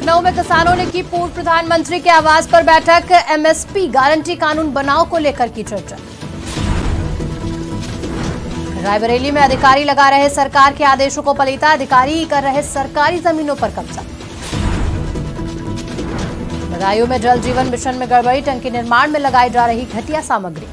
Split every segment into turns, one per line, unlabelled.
लखनऊ में किसानों ने की पूर्व प्रधानमंत्री के आवास पर बैठक। एमएसपी गारंटी कानून बनाओ को लेकर की चर्चा। रायबरेली में अधिकारी लगा रहे सरकार के आदेशों को पलीता, अधिकारी कर रहे सरकारी जमीनों पर कब्जा। बदायूं में जल जीवन मिशन में गड़बड़ी, टंकी निर्माण में लगाई जा रही घटिया सामग्री।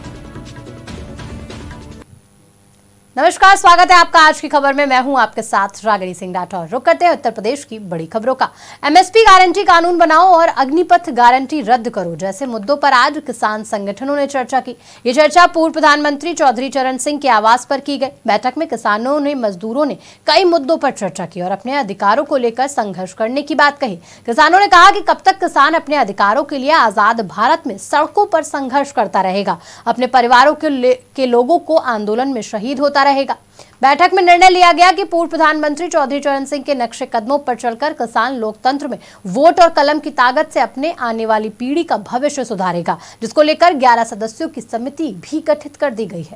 नमस्कार, स्वागत है आपका आज की खबर में। मैं हूं आपके साथ रागिनी सिंह राठौर। रुक करते हैं उत्तर प्रदेश की बड़ी खबरों का। एमएसपी गारंटी कानून बनाओ और अग्निपथ गारंटी रद्द करो जैसे मुद्दों पर आज किसान संगठनों ने चर्चा की। ये चर्चा पूर्व प्रधानमंत्री चौधरी चरण सिंह के आवास पर की गई। बैठक में किसानों ने, मजदूरों ने कई मुद्दों पर चर्चा की और अपने अधिकारों को लेकर संघर्ष करने की बात कही। किसानों ने कहा कि कब तक किसान अपने अधिकारों के लिए आजाद भारत में सड़कों पर संघर्ष करता रहेगा, अपने परिवारों के लोगों को आंदोलन में शहीद होता रहेगा। बैठक में निर्णय लिया गया कि पूर्व प्रधानमंत्री चौधरी चरण सिंह के नक्शे कदमों पर चलकर किसान लोकतंत्र में वोट और कलम की ताकत से अपने आने वाली पीढ़ी का भविष्य सुधारेगा, जिसको लेकर 11 सदस्यों की समिति भी गठित कर दी गई है।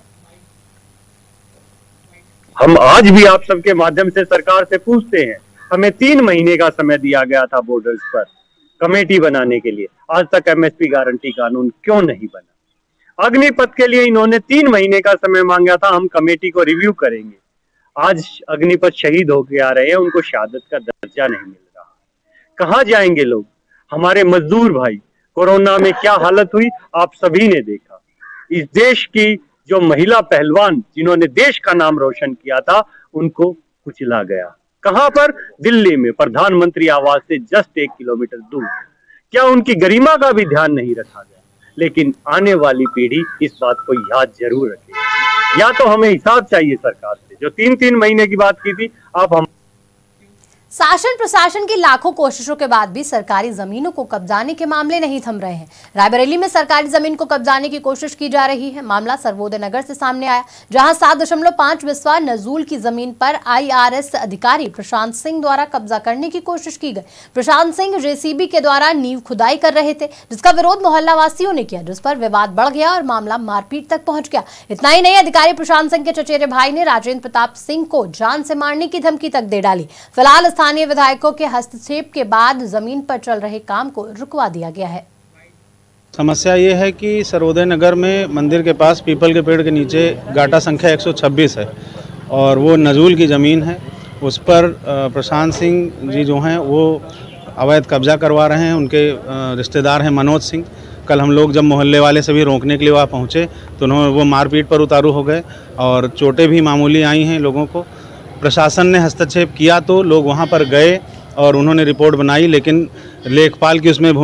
हम आज भी आप सबके माध्यम से सरकार से पूछते हैं, हमें 3 महीने का समय दिया गया था बॉर्डर्स पर कमेटी बनाने के लिए, आज तक एमएसपी गारंटी कानून क्यों नहीं बना? अग्निपथ के लिए इन्होंने 3 महीने का समय मांगा था, हम कमेटी को रिव्यू करेंगे। आज अग्निपथ शहीद होके आ रहे हैं, उनको शहादत का दर्जा नहीं मिल रहा। कहाँ जाएंगे लोग? हमारे मजदूर भाई, कोरोना में क्या हालत हुई आप सभी ने देखा। इस देश की जो महिला पहलवान जिन्होंने देश का नाम रोशन किया था, उनको कुचला गया। कहाँ पर? दिल्ली में, प्रधानमंत्री आवास से जस्ट 1 किलोमीटर दूर। क्या उनकी गरिमा का भी ध्यान नहीं रखा गया? लेकिन आने वाली पीढ़ी इस बात को याद जरूर रखेगी। या तो हमें हिसाब चाहिए सरकार से, जो 3-3 महीने की बात की थी, आप हम
शासन प्रशासन की लाखों कोशिशों के बाद भी सरकारी जमीनों को कब्जाने के मामले नहीं थम रहे हैं। रायबरेली में सरकारी जमीन को कब्जाने की कोशिश की जा रही है। मामला सर्वोदय नगर से सामने आया, जहां 7.5 बिस्वा नजूल की जमीन पर IRS अधिकारी प्रशांत सिंह द्वारा कब्जा करने की कोशिश की गई। प्रशांत सिंह JCB के द्वारा नींव खुदाई कर रहे थे, जिसका विरोध मोहल्ला वासियों ने किया, जिस पर विवाद बढ़ गया और मामला मारपीट तक पहुंच गया। इतना ही नहीं, अधिकारी प्रशांत सिंह के चचेरे भाई ने राजेंद्र प्रताप सिंह को जान से मारने की धमकी तक दे डाली। फिलहाल स्थानीय विधायकों के हस्तक्षेप के बाद जमीन पर चल रहे काम को रुकवा दिया गया है।
समस्या ये है कि सर्वोदय नगर में मंदिर के पास पीपल के पेड़ के नीचे गाटा संख्या 126 है और वो नजूल की ज़मीन है। उस पर प्रशांत सिंह जी जो हैं वो अवैध कब्जा करवा रहे हैं। उनके रिश्तेदार हैं मनोज सिंह। कल हम लोग जब मोहल्ले वाले सभी रोकने के लिए वहाँ पहुँचे तो उन्होंने वो मारपीट पर उतारू हो गए और चोटें भी मामूली आई हैं लोगों को। प्रशासन ने हस्तक्षेप किया तो लोग वहां पर गए और उन्होंने रिपोर्ट बनाई, लेकिन लेखपाल की उसमें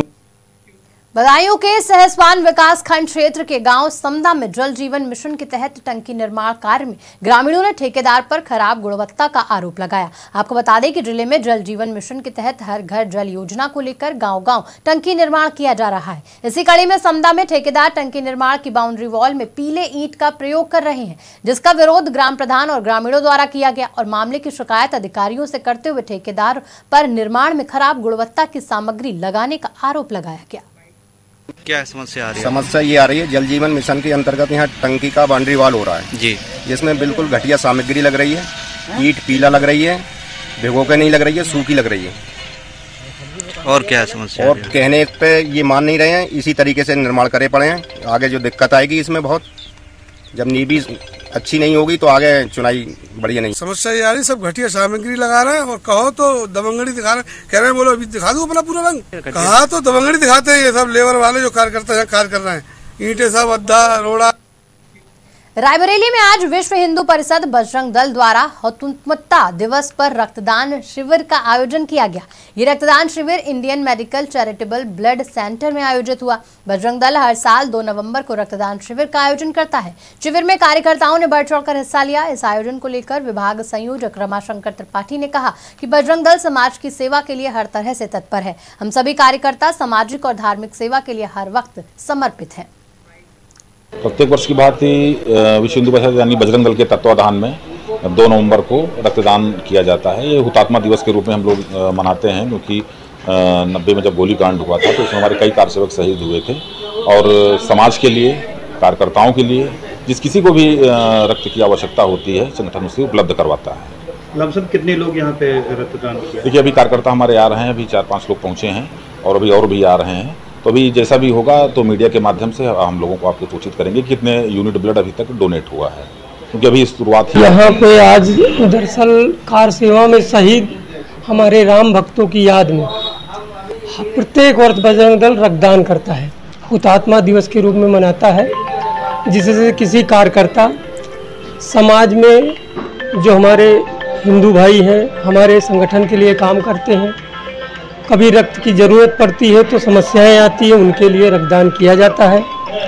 बदायूं के सहसवान विकास खंड क्षेत्र के गांव समदा में जल जीवन मिशन के तहत टंकी निर्माण कार्य में ग्रामीणों ने ठेकेदार पर खराब गुणवत्ता का आरोप लगाया। आपको बता दें कि जिले में जल जीवन मिशन के तहत हर घर जल योजना को लेकर गांव-गांव टंकी निर्माण किया जा रहा है। इसी कड़ी में समदा में ठेकेदार टंकी निर्माण की बाउंड्री वॉल में पीले ईंट का प्रयोग कर रहे हैं, जिसका विरोध ग्राम प्रधान और ग्रामीणों द्वारा किया गया और मामले की शिकायत अधिकारियों से करते हुए ठेकेदार पर निर्माण में खराब गुणवत्ता की सामग्री लगाने का आरोप लगाया गया।
क्या समस्या आ रही है?
समस्या ये आ रही है, जल जीवन मिशन के अंतर्गत यहाँ टंकी का बाउंड्री वॉल हो रहा है
जी,
जिसमें बिल्कुल घटिया सामग्री लग रही है। ईंट पीला लग रही है, भिगो के नहीं लग रही है, सूखी लग रही है।
और क्या समस्या?
और कहने पे ये मान नहीं रहे हैं, इसी तरीके से निर्माण करे पड़े हैं। आगे जो दिक्कत आएगी इसमें बहुत, जब नींवी अच्छी नहीं होगी तो आगे चुनाई बढ़िया नहीं।
समस्या ये आ रही, सब घटिया सामग्री लगा रहे हैं और कहो तो दबंगड़ी दिखा रहे हैं। कह रहे हैं बोलो अभी दिखा दूं अपना पूरा रंग, कहा तो दबंगड़ी दिखाते हैं। ये सब लेबर वाले जो कार्यकर्ता हैं कार्य कर रहे हैं, ईंटें सब अद्धा रोड़ा।
रायबरेली में आज विश्व हिंदू परिषद बजरंग दल द्वारा हतोत्मता दिवस पर रक्तदान शिविर का आयोजन किया गया। ये रक्तदान शिविर Indian medical charitable blood centre में आयोजित हुआ। बजरंग दल हर साल 2 नवंबर को रक्तदान शिविर का आयोजन करता है। शिविर में कार्यकर्ताओं ने बढ़ चढ़कर हिस्सा लिया। इस आयोजन को लेकर विभाग संयोजक रमाशंकर त्रिपाठी ने कहा कि बजरंग दल समाज की सेवा के लिए हर तरह से तत्पर है। हम सभी कार्यकर्ता सामाजिक और धार्मिक सेवा के लिए हर वक्त समर्पित हैं।
प्रत्येक वर्ष की बात ही विश्व हिंदू परिषद यानी बजरंग दल के तत्वाधान में 2 नवंबर को रक्तदान किया जाता है। ये हुतात्मा दिवस के रूप में हम लोग मनाते हैं, क्योंकि 90 में जब गोलीकांड हुआ था तो उसमें हमारे कई कारसेवक शहीद हुए थे और समाज के लिए, कार्यकर्ताओं के लिए जिस किसी को भी रक्त की आवश्यकता होती है संगठन उसे उपलब्ध करवाता है।
लमसम कितने लोग यहाँ पे रक्तदान किया?
देखिए, अभी कार्यकर्ता हमारे आ रहे हैं, अभी 4-5 लोग पहुँचे हैं और अभी और भी आ रहे हैं। तो अभी जैसा भी होगा तो मीडिया के माध्यम से हम लोगों को आपको सूचित करेंगे कितने यूनिट ब्लड अभी तक डोनेट हुआ है, क्योंकि अभी शुरुआत
यहाँ पे आज दरअसल कार सेवा में शहीद हमारे राम भक्तों की याद में प्रत्येक वर्ष बजरंग दल रक्तदान करता है, हुतात्मा दिवस के रूप में मनाता है, जिससे किसी कार्यकर्ता समाज में जो हमारे हिंदू भाई हैं, हमारे संगठन के लिए काम करते हैं, कभी रक्त की ज़रूरत पड़ती है तो समस्याएं आती हैं, उनके लिए रक्तदान किया जाता है।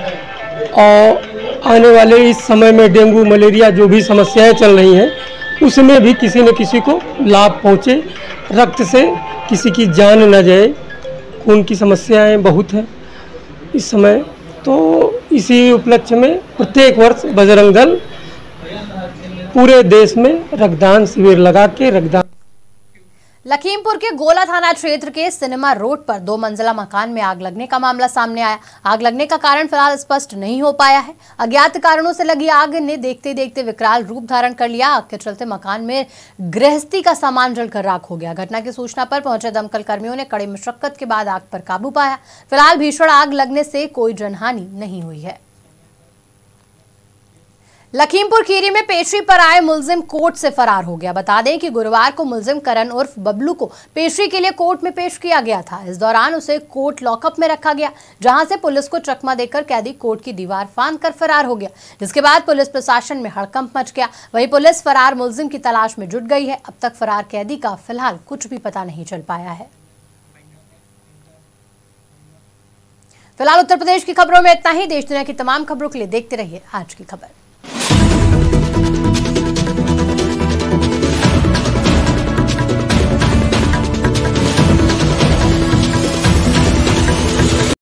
और आने वाले इस समय में डेंगू मलेरिया जो भी समस्याएं चल रही हैं, उसमें भी किसी न किसी को लाभ पहुँचे, रक्त से किसी की जान न जाए। खून की समस्याएं बहुत हैं इस समय, तो इसी उपलक्ष्य में प्रत्येक वर्ष बजरंग दल पूरे देश में रक्तदान शिविर लगा के रक्तदान।
लखीमपुर के गोला थाना क्षेत्र के सिनेमा रोड पर 2 मंजिला मकान में आग लगने का मामला सामने आया। आग लगने का कारण फिलहाल स्पष्ट नहीं हो पाया है। अज्ञात कारणों से लगी आग ने देखते देखते विकराल रूप धारण कर लिया। आग के चलते मकान में गृहस्थी का सामान जलकर राख हो गया। घटना की सूचना पर पहुंचे दमकल कर्मियों ने कड़ी मशक्कत के बाद आग पर काबू पाया। फिलहाल भीषण आग लगने से कोई जनहानि नहीं हुई है। लखीमपुर खीरी में पेशी पर आए मुलजिम कोर्ट से फरार हो गया। बता दें कि गुरुवार को मुलजिम करण उर्फ बबलू को पेशी के लिए कोर्ट में पेश किया गया था। इस दौरान उसे कोर्ट लॉकअप में रखा गया, जहां से पुलिस को चकमा देकर कैदी कोर्ट की दीवार फांद कर फरार हो गया, जिसके बाद पुलिस प्रशासन में हड़कंप मच गया। वहीं पुलिस फरार मुलजिम की तलाश में जुट गई है। अब तक फरार कैदी का फिलहाल कुछ भी पता नहीं चल पाया है। फिलहाल उत्तर प्रदेश की खबरों में इतना ही। देश दुनिया की तमाम खबरों के लिए देखते रहिए आज की खबर।